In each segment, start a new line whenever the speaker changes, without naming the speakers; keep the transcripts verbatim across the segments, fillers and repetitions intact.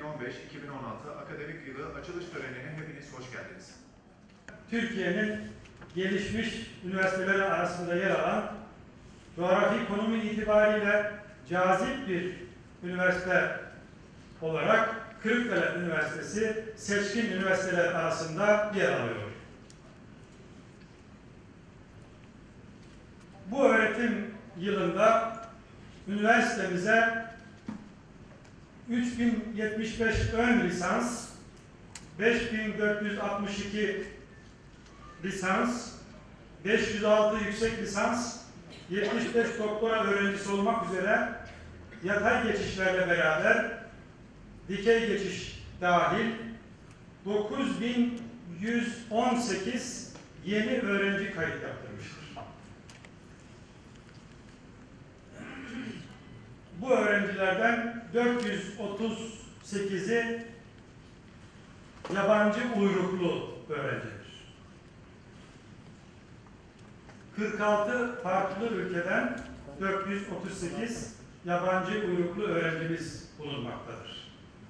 on beş iki bin on altı akademik yılı açılış törenine hepiniz hoş geldiniz.
Türkiye'nin gelişmiş üniversiteleri arasında yer alan, coğrafi konumu itibariyle cazip bir üniversite olarak Kırıkkale Üniversitesi seçkin üniversiteler arasında yer alıyor. Bu öğretim yılında üniversitemize üç bin yetmiş beş ön lisans, beş bin dört yüz altmış iki lisans, beş yüz altı yüksek lisans, yetmiş beş doktora öğrencisi olmak üzere yatay geçişlerle beraber dikey geçiş dahil dokuz bin yüz on sekiz yeni öğrenci kayıt yaptırmıştır. Bu öğrencilerden dört yüz otuz sekizi yabancı uyruklu öğrencidir. kırk altı farklı ülkeden dört yüz otuz sekiz yabancı uyruklu öğrencimiz bulunmaktadır.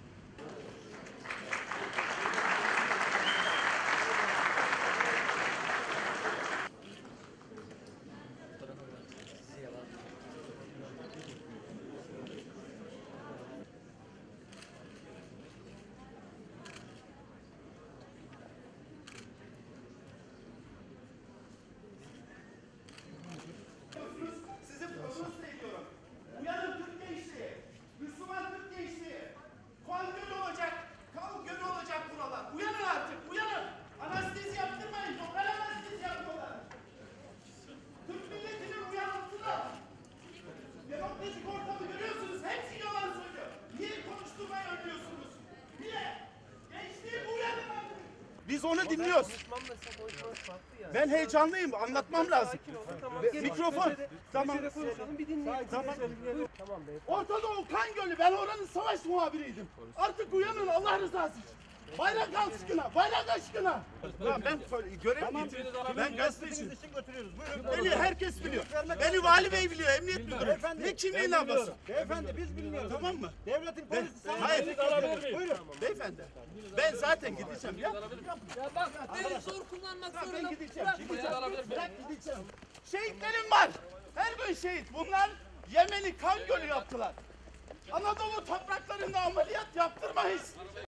Sizi protesto ediyorum. Uyanın Türk gençliği, Müslüman Türk gençliği. Kan gölü olacak, kan gölü olacak buralar. Uyanın artık, uyanın. Anestezi yaptırmayın, lokal anestezi yapıyorlar. Türk milletinin uyanmasına. Demokratik ortamı görüyorsunuz, hepsi yalan söylüyor. Niye konuşturmayı önlüyorsunuz? Niye? Gençliği uyanın artık. Biz onu dinliyoruz. Ben heyecanlıyım, anlatmam lazım. Mikrofon. Tamam. Tamam. Orta Doğu kan gölü. Ben oranın savaş muhabiriydim. Artık uyanın Allah rızası için. Bayrak aşkına, bayrak aşkına. Ya ben görev tamam. Ben gazeteciyim. Beni herkes biliyor. Beni vali bey biliyor, emniyet müdürü. Ne kimliğin lambası?
Beyefendi biz bilmiyoruz.
Tamam mı?
Devletin
Ben,
polisi
hayır.
Buyurun.
Beyefendi. Ben zaten gideceğim ya.
Ya bak beni zor kullanmak
Bırak,
zorunda.
ben gideceğim.
Bırak,
Gideceğim.
bırak.
Bırak, gideceğim. Şehitlerim var. Her gün şehit. Bunlar Yemen'i kan gölü yaptılar. Anadolu topraklarında ameliyat yaptırmayız.